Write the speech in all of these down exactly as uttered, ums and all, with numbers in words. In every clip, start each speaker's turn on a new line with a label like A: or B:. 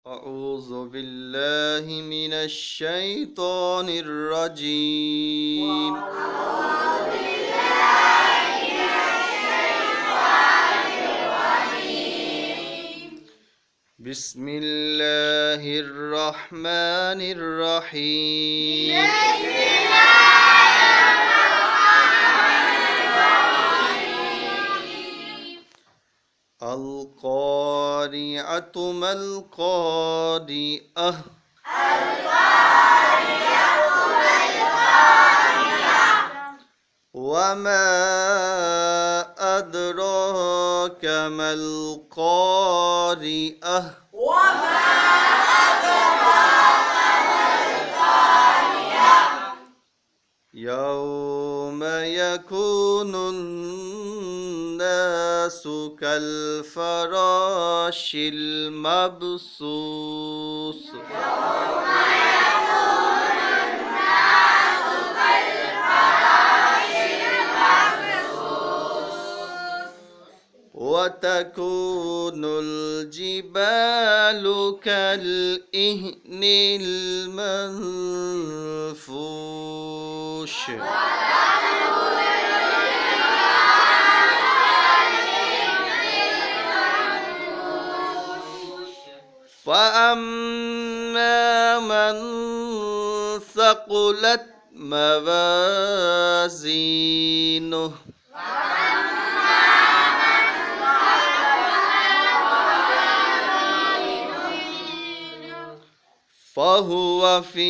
A: أعوذ بالله من الشيطان الرجيم
B: أعوذ بالله من الشيطان الرجيم
A: بسم الله الرحمن الرحيم
B: بسم الله الرحمن الرحيم
A: القارعة ما القارعة
B: القارعة ما القارعة
A: وما أدراك ما القارعة
B: وما أدراك ما القارعة
A: يوم يكون الناس كالفراش المبثوث
B: يوم يكون الناس كالفراش المبثوث
A: وتكون الجبال كالإهن المنفوش فأما من ثقلت موازينه فهو في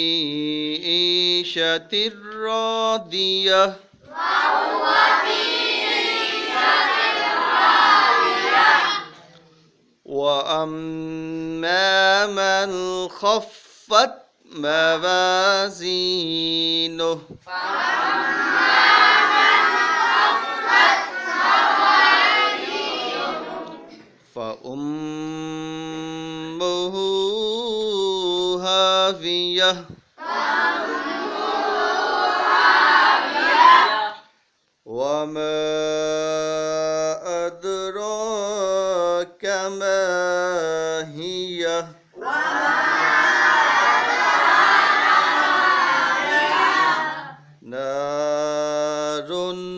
A: عيشة راضية
B: فهو في عيشة راضية
A: وأما من خفت موازينه فأمه هاوية وما أدراك ما هي نار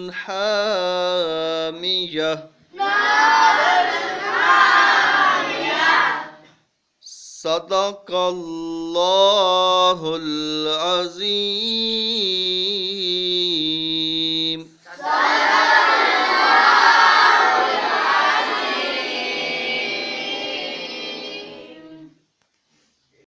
A: حامية صدق الله العظيم.